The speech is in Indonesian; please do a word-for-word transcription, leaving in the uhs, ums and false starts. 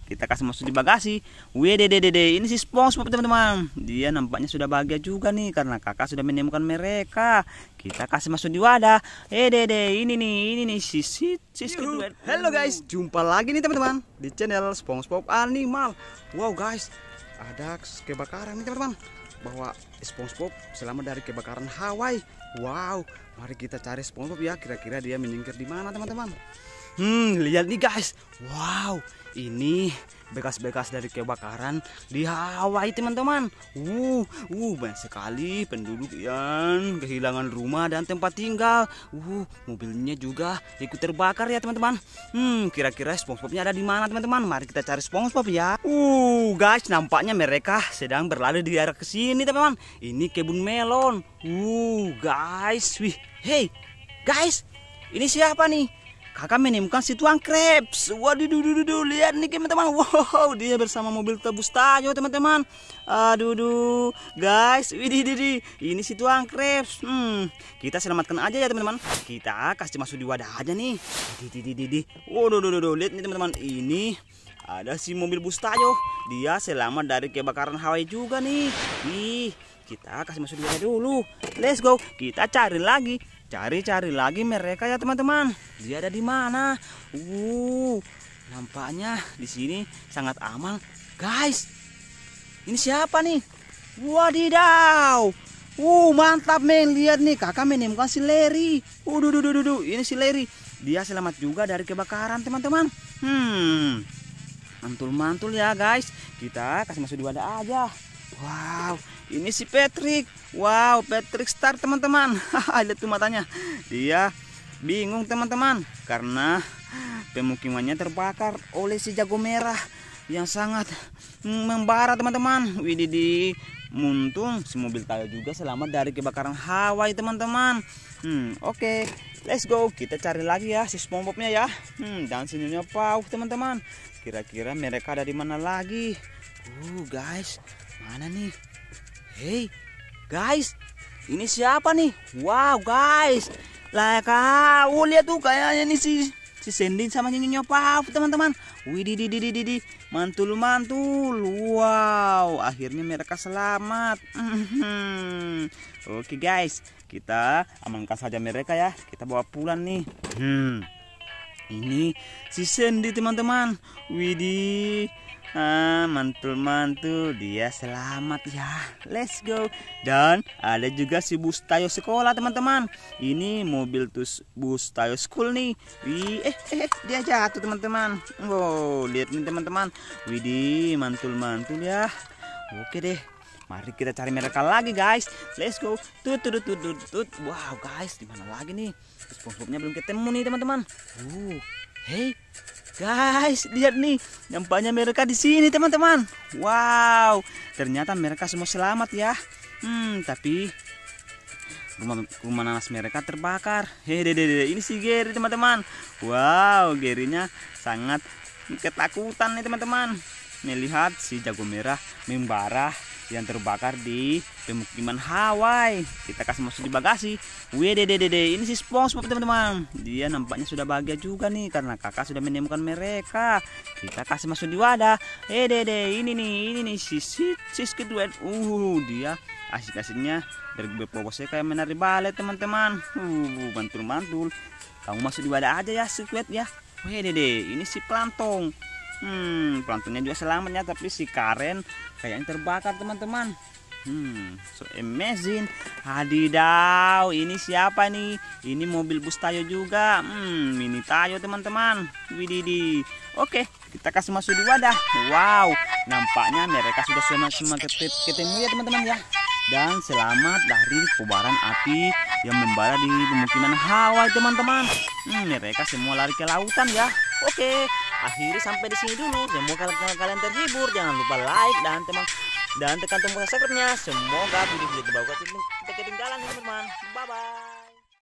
Kita kasih masuk di bagasi. Wih dede dede, ini si SpongeBob teman-teman. Dia nampaknya sudah bahagia juga nih karena kakak sudah menemukan mereka. Kita kasih masuk di wadah. Eh dede, ini nih, ini nih si si si Squidward. Halo guys, jumpa lagi nih teman-teman di channel SpongeBob Animal. Wow guys, ada kebakaran nih teman-teman. Bahwa SpongeBob selamat dari kebakaran Hawaii. Wow, mari kita cari SpongeBob ya. Kira-kira dia menyingkir di mana teman-teman? Hmm, lihat nih guys. Wow, ini bekas-bekas dari kebakaran di Hawaii teman-teman. Uh, uh, banyak sekali penduduk yang kehilangan rumah dan tempat tinggal. Uh, mobilnya juga ikut terbakar ya teman-teman. Hmm, kira-kira SpongeBobnya ada di mana teman-teman? Mari kita cari SpongeBob ya. Uh, guys, nampaknya mereka sedang berlari di arah ke sini teman-teman. Ini kebun melon. Uh, guys, wih, hey, guys, ini siapa nih? Kakak menemukan si tuang crepes. Waduh, duh, duh, duh, lihat nih teman-teman. Wow, dia bersama mobil tebus tayo teman-teman. Aduh, duh, guys, widih, widih, ini si tuang crepes. Hmm, kita selamatkan aja ya teman-teman. Kita kasih masuk di wadah aja nih. Widih, widih, widih. Waduh, duh, duh, duh, lihat nih teman-teman. Ini ada si mobil bus tayo. Dia selamat dari kebakaran Hawaii juga nih. Ih, kita kasih masuk di wadah dulu. Let's go. Kita cari lagi. Cari-cari lagi mereka ya teman-teman. Dia ada di mana? Uh, nampaknya di sini sangat aman, guys. Ini siapa nih? Wadidaw. Uh, mantap men. Lihat nih, kakak menemukan si Larry. Uh, duh, duh, duh, duh. Ini si Larry. Dia selamat juga dari kebakaran teman-teman. Hmm, mantul-mantul ya guys. Kita kasih masuk di wadah aja. Wow, ini si Patrick. Wow, Patrick Star teman-teman. Lihat tuh matanya. Dia bingung teman-teman karena pemukimannya terbakar oleh si jago merah yang sangat membara teman-teman. Widih, muntung si mobil tayo juga selamat dari kebakaran Hawaii teman-teman. Hmm, oke, okay. Let's go. Kita cari lagi ya si SpongeBobnya ya. Hmm, dan sininya Pauk teman-teman. Kira-kira mereka ada di mana lagi? Uh, guys. Mana nih? Hey, guys, ini siapa nih? Wow, guys, lah kau lihat tuh kayaknya nih si si Sandy sama nyonya Pauk teman-teman. Widih, di di di di mantul mantul. Wow, akhirnya mereka selamat. Oke guys, kita amankan saja mereka ya. Kita bawa pulang nih. Hmm, ini si Sandy teman-teman. Widih. Ah, mantul-mantul, dia selamat ya. Let's go. Dan ada juga si bus tayo sekolah teman-teman. Ini mobil tus bus tayo school nih. Wih, eh, eh, dia jatuh teman-teman. Wow, lihat nih teman-teman. Widih, mantul-mantul ya. Oke deh. Mari kita cari mereka lagi guys. Let's go. Tut tut tut tut tut. Wow guys, di mana lagi nih? SpongeBobnya belum ketemu nih teman-teman. Uh, hey. Guys, lihat nih, nampaknya mereka di sini teman-teman. Wow, ternyata mereka semua selamat ya. Hmm, tapi rumah, rumah nanas mereka terbakar. Hehehe, ini si Gary teman-teman. Wow, Garynya sangat ketakutan nih teman-teman. Melihat si jago merah membara yang terbakar di pemukiman Hawaii. Kita kasih masuk di bagasi. Wih dede dede, ini si SpongeBob teman-teman. Dia nampaknya sudah bahagia juga nih karena kakak sudah menemukan mereka. Kita kasih masuk di wadah. Eh dede, ini nih, ini nih si si si Squidward. Uh, dia asik-asiknya berpose kayak menari balet teman-teman. Uh, mantul-mantul. Kamu masuk di wadah aja ya Squidward ya. Wih dede, ini si Plankton. Hmm, Planktonnya juga selamatnya, tapi si Karen kayaknya terbakar teman-teman. Hmm, so amazing. Hadidaw, ini siapa nih? Ini mobil bus tayo juga. Hmm, mini tayo teman-teman. Wididi. Oke, kita kasih masuk di wadah. Wow, nampaknya mereka sudah semua ketemu ya teman-teman ya. Dan selamat dari kobaran api yang membara di pemukiman Hawaii teman-teman. Hmm, mereka semua lari ke lautan ya. Oke, akhiri sampai di sini dulu. Semoga kalian terhibur. Jangan lupa like dan teman dan tekan tombol subscribe-nya. Semoga video-video terbaru kita ketinggalan teman-teman. Bye bye.